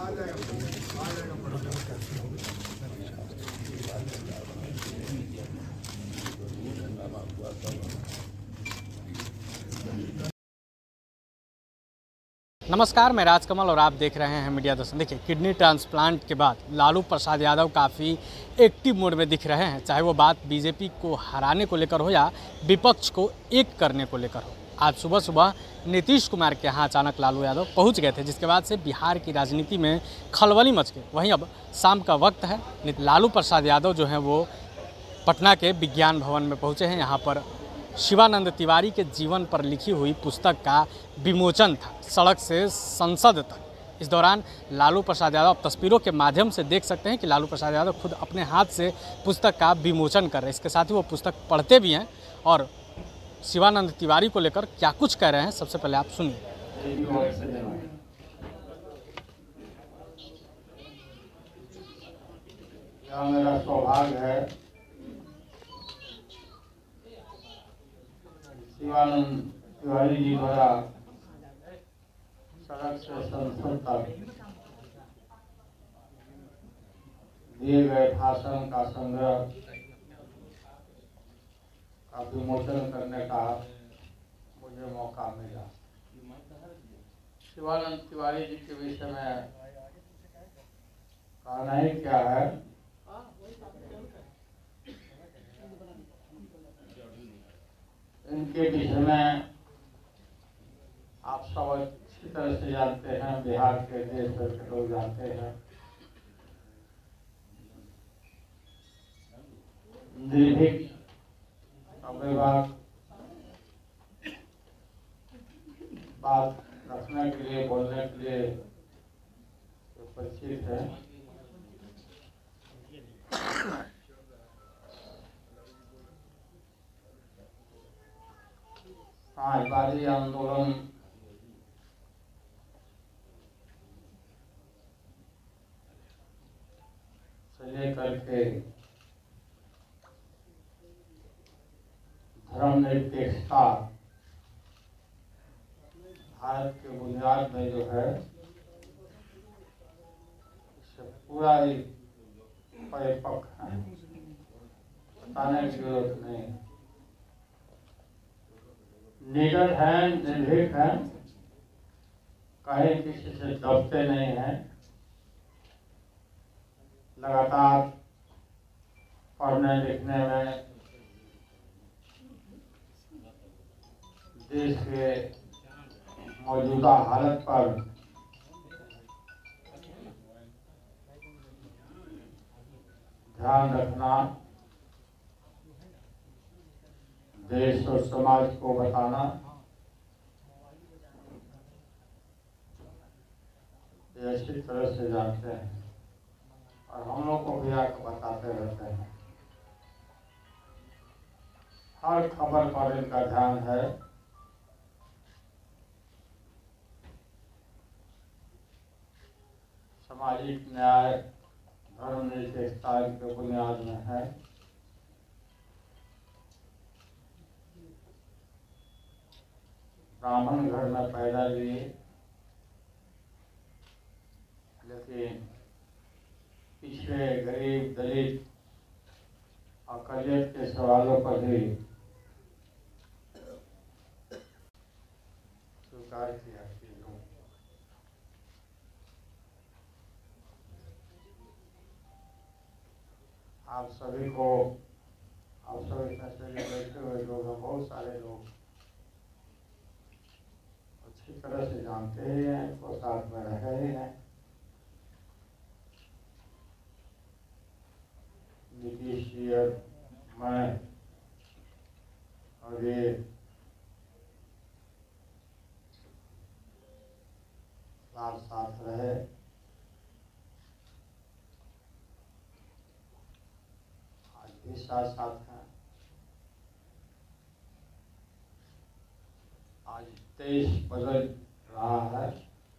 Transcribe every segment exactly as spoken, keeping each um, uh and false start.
नमस्कार, मैं राजकमल और आप देख रहे हैं मीडिया दर्शन। देखिए, किडनी ट्रांसप्लांट के बाद लालू प्रसाद यादव काफ़ी एक्टिव मोड में दिख रहे हैं, चाहे वो बात बीजेपी को हराने को लेकर हो या विपक्ष को एक करने को लेकर हो। आज सुबह सुबह नीतीश कुमार के यहाँ अचानक लालू यादव पहुँच गए थे, जिसके बाद से बिहार की राजनीति में खलबली मच गई। वहीं अब शाम का वक्त है, लालू प्रसाद यादव जो हैं वो पटना के विज्ञान भवन में पहुँचे हैं। यहाँ पर शिवानंद तिवारी के जीवन पर लिखी हुई पुस्तक का विमोचन था, सड़क से संसद तक। इस दौरान लालू प्रसाद यादव, आप तस्वीरों के माध्यम से देख सकते हैं कि लालू प्रसाद यादव खुद अपने हाथ से पुस्तक का विमोचन कर रहे हैं। इसके साथ ही वो पुस्तक पढ़ते भी हैं और शिवानंद तिवारी को लेकर क्या कुछ कह रहे हैं, सबसे पहले आप सुनिए। मेरा सौभाग्य है शिवानंद तिवारी जी द्वारा सड़क से संसद तक दिए गए भाषण का संग्रह का विमोचन करने का मुझे मौका मिला। शिवानंद तिवारी जी के विषय में कहना ही क्या है। इनके विषय में आप सब अच्छी तरह से जानते हैं, बिहार के देश भर के लोग जानते हैं। निर्भीक, अव्यवहार बात रखने के लिए, बोलने के लिए परिचित है। समाजवादी आंदोलन से लेकर के धर्मनिरपेक्षता भारत के बुनियाद में जो है, इससे पूरा ही परिपक्व है, बताने की जरूरत नहीं। निडर हैं, निर्भीक हैं, कहीं किसी से दबते नहीं हैं। लगातार पढ़ने लिखने में, देश के मौजूदा हालत पर ध्यान रखना, देश और समाज को बताना, ये अच्छी तरह से जानते हैं और हम लोग को भी आकर बताते रहते हैं। हर खबर पर इनका ध्यान है। सामाजिक न्याय, धर्मनिरपेक्षता के बुनियाद में है। ब्राह्मण घर में पैदा लिए, लेकिन पिछड़े, गरीब, दलित, अकलियत के सवालों पर भी स्वीकार किया चीजों। आप सभी को, आप सभी फैसले बैठे हुए लोग, बहुत सारे लोग अच्छी तरह से जानते ही हैं, इनको साथ में रहे ही हैं। नीतीश जी, मैं और ये साथ साथ रहे। आज भी साथ साथ हैं। आज देश बदल रहा है।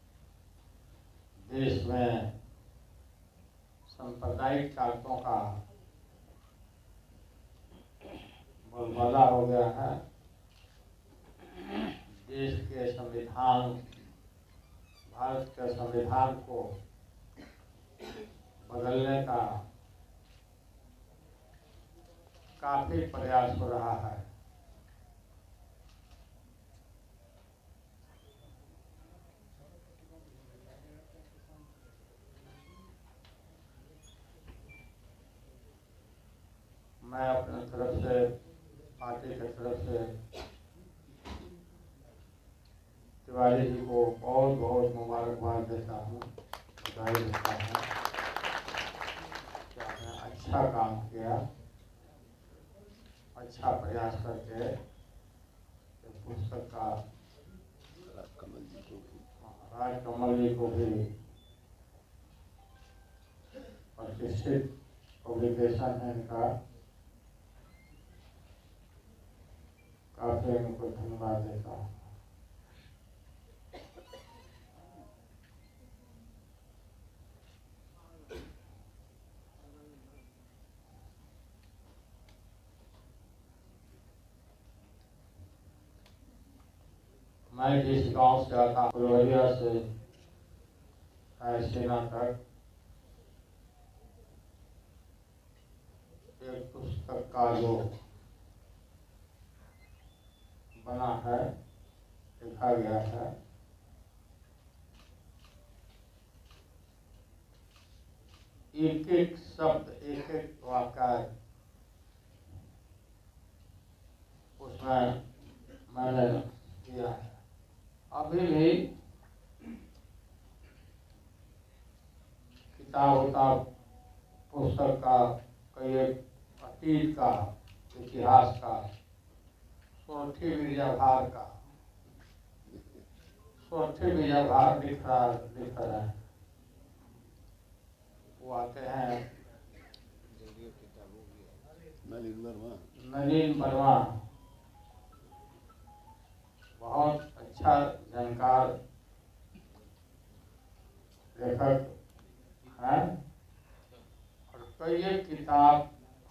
देश में सांप्रदायिक ताकतों का बोलबाला हो गया है। देश के संविधान, भारत के संविधान को बदलने का काफी प्रयास हो रहा है। मैं अपने तरफ से, पार्टी की तरफ से तिवारी जी को बहुत बहुत मुबारकबाद देता हूँ, बधाई देता हूँ कि आपने अच्छा काम किया, अच्छा प्रयास करके पुस्तक का राजकमल जी को भी राजकमल जी को भी प्रतिष्ठित पब्लिकेशन है इनका, काफी इनको धन्यवाद देता हूँ। मैं जिस गांव से आता हूँ, फुलवरिया से रायसेना तक, एक पुस्तक का जो बना है, लिखा गया है, एक एक शब्द, एक एक वाक्य उसमें मैंने दिया है। अभी भी किताब उताब पुस्तक का, कई अतीत का, इतिहास का, सोठी बीजाभार का, सोठी बीजाभार लिख रहा लिख रहे हैं। वो आते हैं नलिन वर्मा, बहुत अच्छा जानकार लेखक हैं और कई एक किताब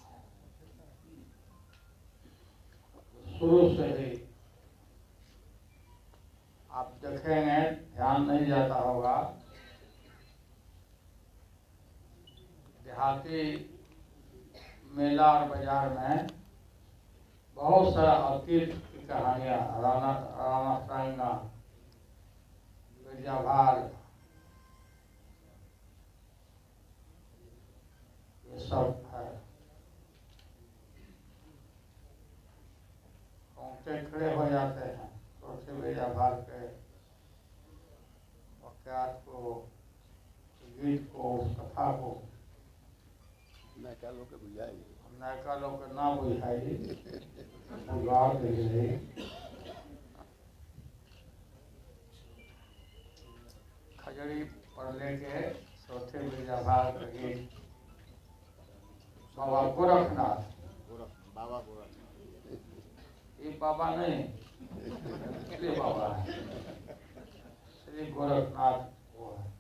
शुरू से ही आप देखेंगे, ध्यान नहीं जाता होगा, देहाती मेला और बाजार में बहुत सारा अतीत की कहानियाँ, राणा राणा सांगा, बीजाभार, ये सब है। रोंगटे खड़े हो जाते हैं सोचे बीजाभार के वाक्यात को, गीत को, उस कथा को। नैका लोग के बुझाई, नैका लोग के ना बुझाई, बुझाव के लिए खजड़ी पढ़ने के चौथे बीजाभार के गीत। बाबा गोरखनाथ, बाबा गोरखनाथ, ये बाबा नहीं, ये बाबा है, श्री गोरखनाथ वो है।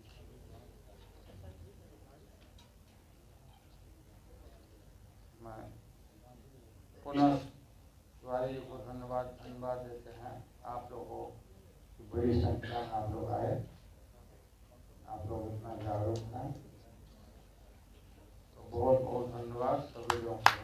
मैं पुनः तिवारी जी को धन्यवाद धन्यवाद देते हैं। आप लोगों की बड़ी संख्या में आप लोग आए, आप लोग इतना जागरूक हैं, तो बहुत बहुत धन्यवाद सभी लोगों को।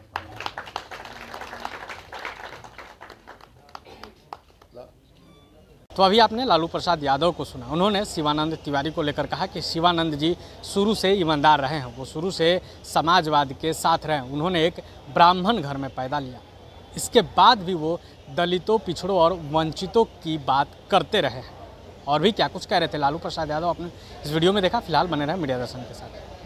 तो अभी आपने लालू प्रसाद यादव को सुना। उन्होंने शिवानंद तिवारी को लेकर कहा कि शिवानंद जी शुरू से ईमानदार रहे हैं, वो शुरू से समाजवाद के साथ रहे। उन्होंने एक ब्राह्मण घर में पैदा लिया, इसके बाद भी वो दलितों, पिछड़ों और वंचितों की बात करते रहे हैं। और भी क्या कुछ कह रहे थे लालू प्रसाद यादव, आपने इस वीडियो में देखा। फिलहाल बने रहे मीडिया दर्शन के साथ।